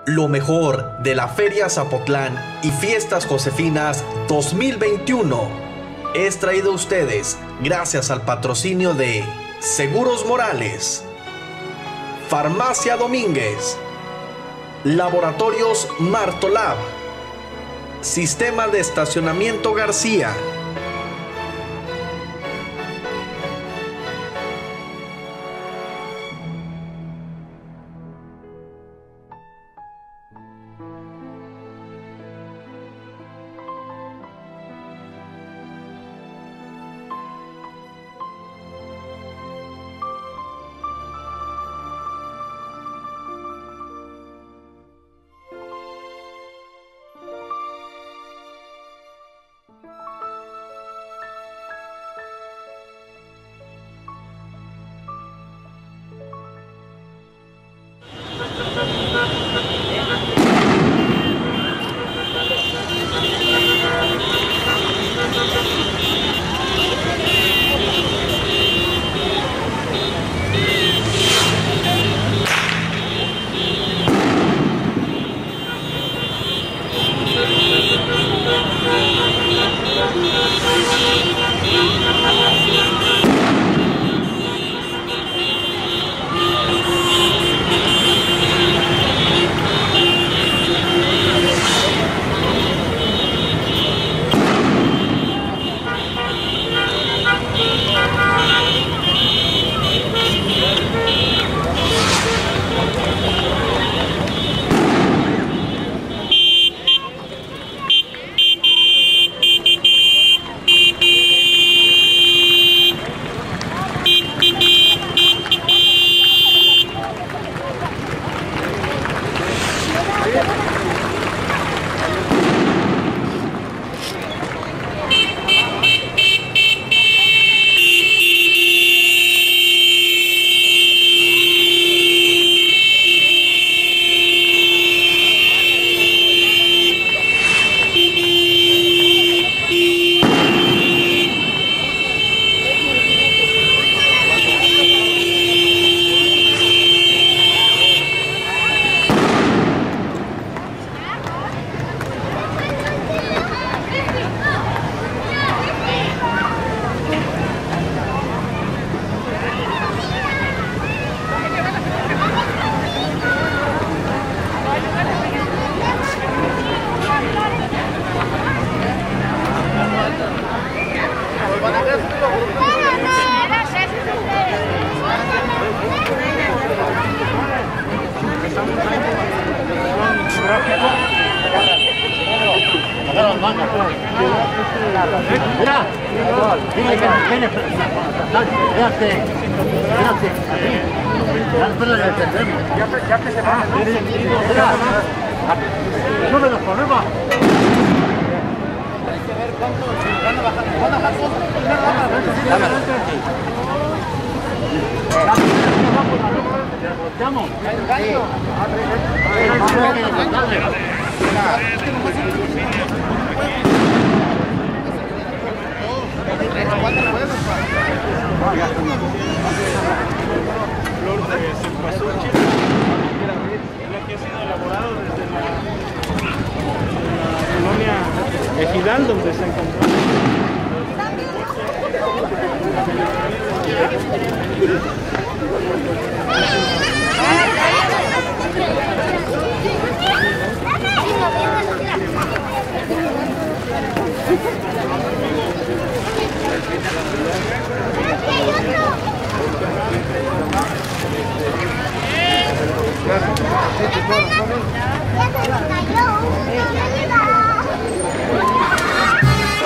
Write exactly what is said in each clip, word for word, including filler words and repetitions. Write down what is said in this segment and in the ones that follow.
Lo mejor de la Feria Zapotlán y Fiestas Josefinas dos mil veintiuno es traído a ustedes gracias al patrocinio de Seguros Morales, Farmacia Domínguez, Laboratorios Martolab, Sistema de Estacionamiento García, Ejidal, donde se encontró. ¡Ya se nos cayó!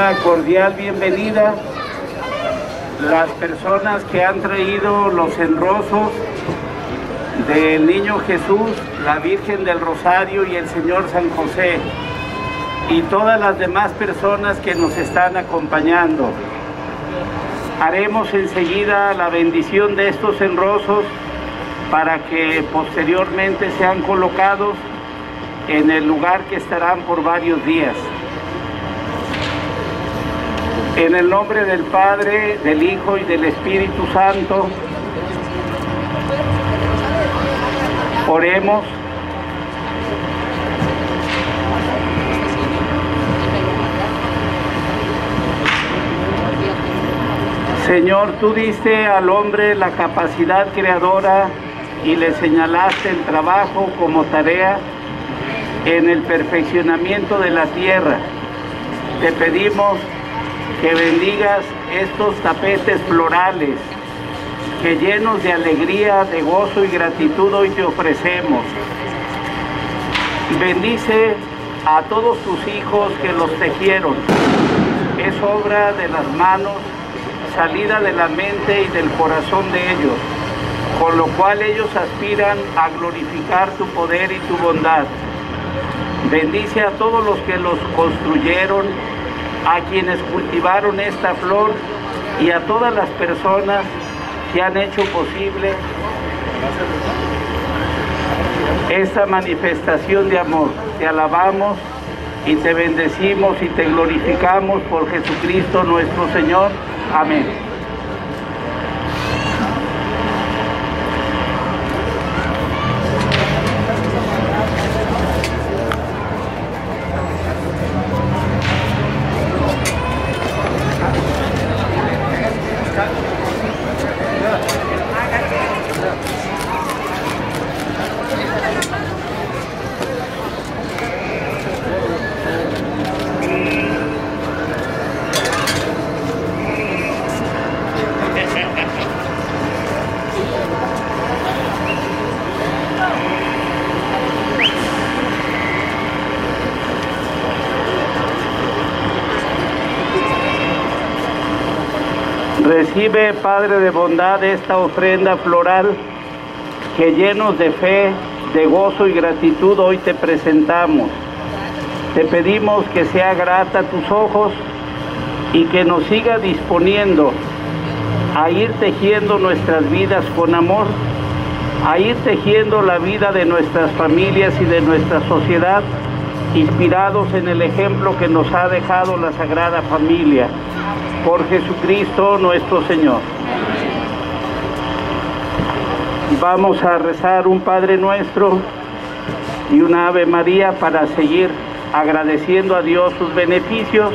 una cordial bienvenida las personas que han traído los enrosos del Niño Jesús, la Virgen del Rosario y el Señor San José, y todas las demás personas que nos están acompañando. Haremos enseguida la bendición de estos enrosos para que posteriormente sean colocados en el lugar que estarán por varios días. En el nombre del Padre, del Hijo y del Espíritu Santo, oremos. Señor, tú diste al hombre la capacidad creadora y le señalaste el trabajo como tarea en el perfeccionamiento de la tierra. Te pedimos que bendigas estos tapetes florales que llenos de alegría, de gozo y gratitud hoy te ofrecemos. Bendice a todos tus hijos que los tejieron. Es obra de las manos, salida de la mente y del corazón de ellos, con lo cual ellos aspiran a glorificar tu poder y tu bondad. Bendice a todos los que los construyeron, a quienes cultivaron esta flor y a todas las personas que han hecho posible esta manifestación de amor. Te alabamos y te bendecimos y te glorificamos por Jesucristo nuestro Señor. Amén. Recibe, Padre de bondad, esta ofrenda floral que llenos de fe, de gozo y gratitud hoy te presentamos. Te pedimos que sea grata a tus ojos y que nos siga disponiendo a ir tejiendo nuestras vidas con amor, a ir tejiendo la vida de nuestras familias y de nuestra sociedad, inspirados en el ejemplo que nos ha dejado la Sagrada Familia. Por Jesucristo nuestro Señor. Vamos a rezar un Padre Nuestro y una Ave María para seguir agradeciendo a Dios sus beneficios,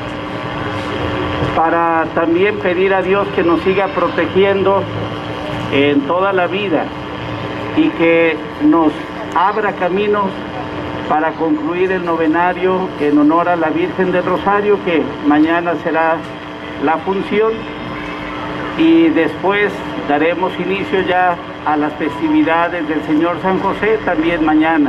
para también pedir a Dios que nos siga protegiendo en toda la vida y que nos abra caminos para concluir el novenario en honor a la Virgen del Rosario, que mañana será la función, y después daremos inicio ya a las festividades del Señor San José, también mañana.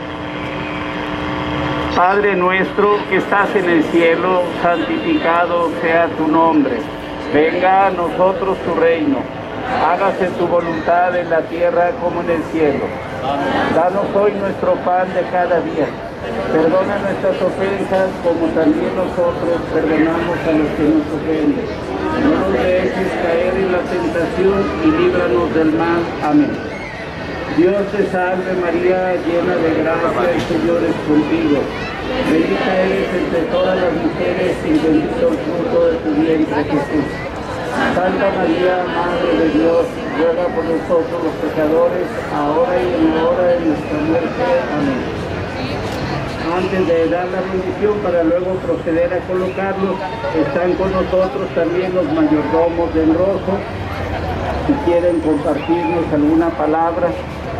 Padre nuestro que estás en el cielo, santificado sea tu nombre. Venga a nosotros tu reino. Hágase tu voluntad en la tierra como en el cielo. Danos hoy nuestro pan de cada día. Perdona nuestras ofensas como también nosotros perdonamos a los que nos ofenden. No nos dejes caer en la tentación y líbranos del mal. Amén. Dios te salve María, llena de gracia, el Señor es contigo. Bendita eres entre todas las mujeres y bendito el fruto de tu vientre, Jesús. Santa María, Madre de Dios, ruega por nosotros los pecadores, ahora y en la hora de nuestra muerte. Amén. Antes de dar la bendición para luego proceder a colocarlos, están con nosotros también los mayordomos del Rojo, si quieren compartirnos alguna palabra.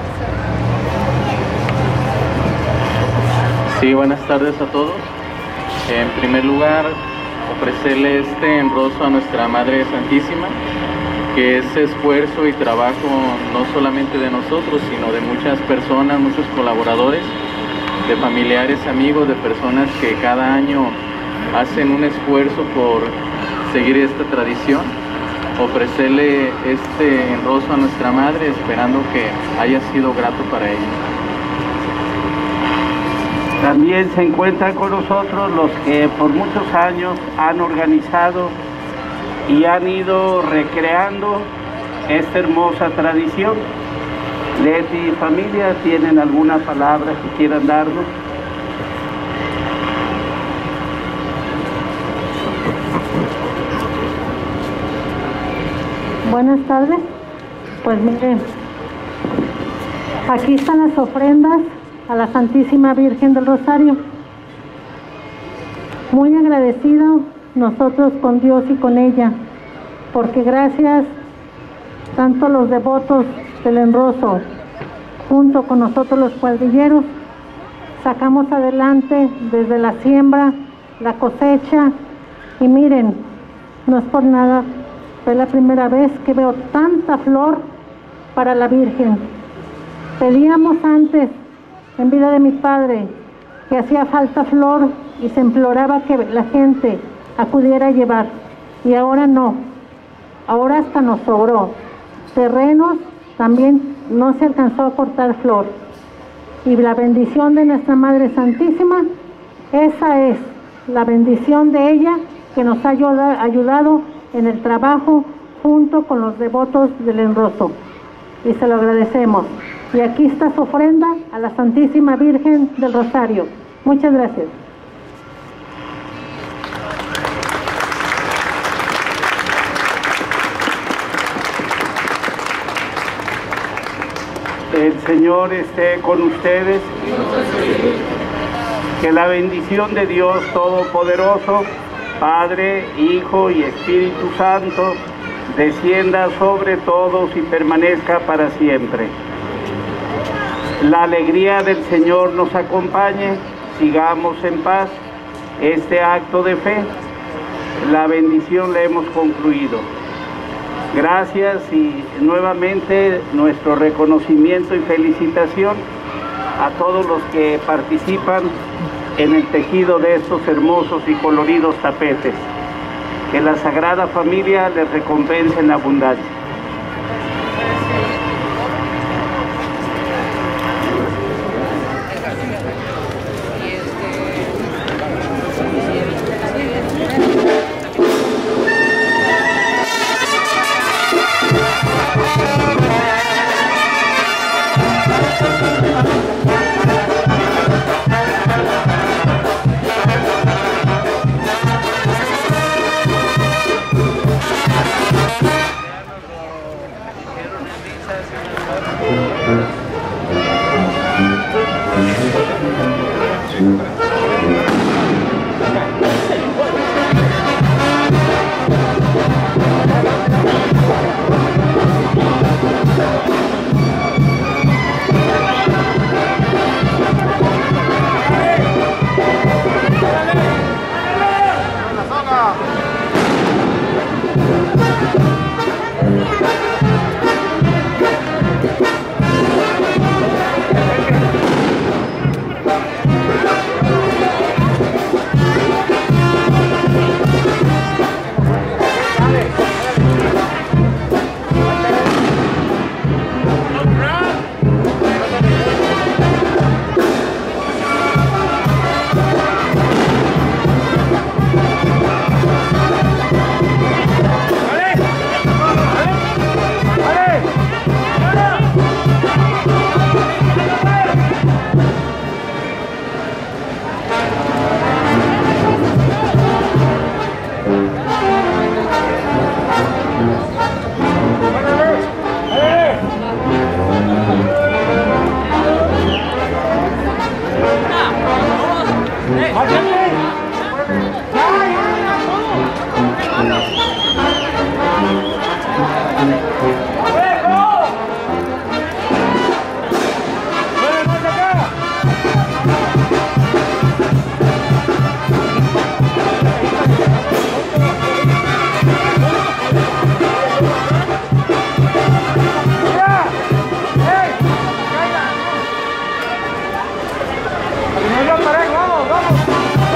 Sí, buenas tardes a todos. En primer lugar, ofrecerle este enroso a nuestra Madre Santísima, que es esfuerzo y trabajo no solamente de nosotros, sino de muchas personas, muchos colaboradores, de familiares, amigos, de personas que cada año hacen un esfuerzo por seguir esta tradición, ofrecerle este enroso a nuestra madre, esperando que haya sido grato para ella. También se encuentran con nosotros los que por muchos años han organizado y han ido recreando esta hermosa tradición. Leti y familia, ¿tienen alguna palabra que quieran darnos? Buenas tardes. Pues miren, aquí están las ofrendas a la Santísima Virgen del Rosario. Muy agradecidos nosotros con Dios y con ella, porque gracias tanto a los devotos del enroso, junto con nosotros los cuadrilleros, sacamos adelante desde la siembra, la cosecha, y miren, no es por nada, es la primera vez que veo tanta flor para la Virgen. Pedíamos antes, en vida de mi padre, que hacía falta flor y se imploraba que la gente acudiera a llevar, y ahora no, ahora hasta nos sobró. Terrenos también no se alcanzó a cortar flor, y la bendición de nuestra Madre Santísima, esa es la bendición de ella que nos ha ayudado en el trabajo junto con los devotos del enroso, y se lo agradecemos. Y aquí está su ofrenda a la Santísima Virgen del Rosario. Muchas gracias. El Señor esté con ustedes. Que la bendición de Dios Todopoderoso, Padre, Hijo y Espíritu Santo, descienda sobre todos y permanezca para siempre. La alegría del Señor nos acompañe, sigamos en paz este acto de fe. La bendición la hemos concluido. Gracias y nuevamente nuestro reconocimiento y felicitación a todos los que participan en el tejido de estos hermosos y coloridos tapetes. Que la Sagrada Familia les recompense en abundancia. ¡Vamos, vamos!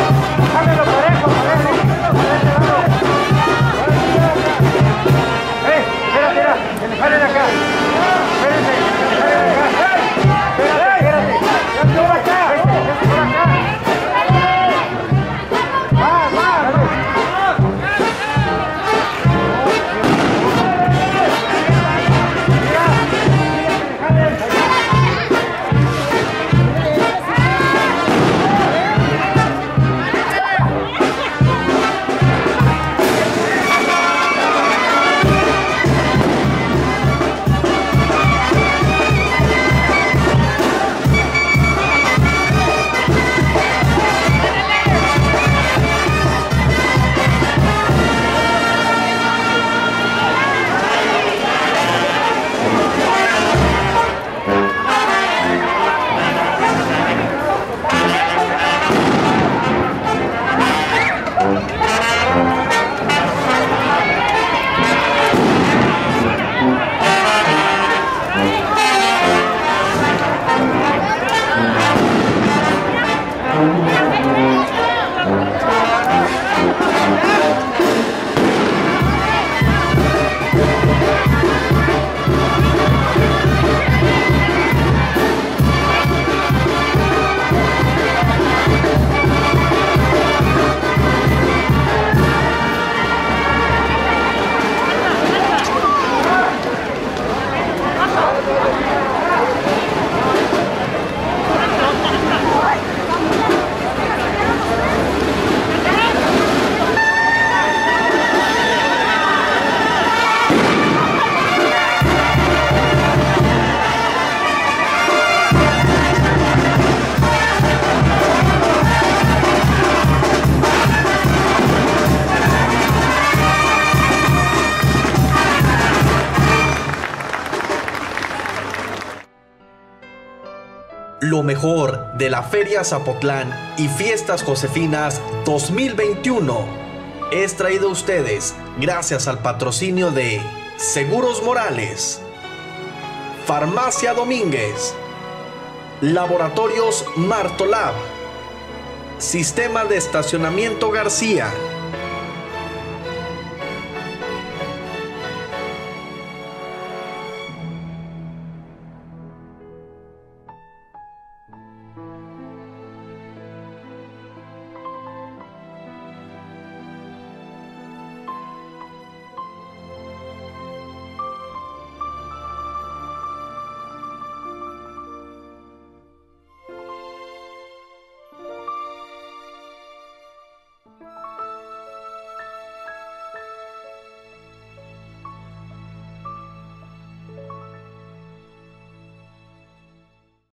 Lo mejor de la Feria Zapotlán y Fiestas Josefinas dos mil veintiuno es traído a ustedes gracias al patrocinio de Seguros Morales, Farmacia Domínguez, Laboratorios Martolab, Sistema de Estacionamiento García,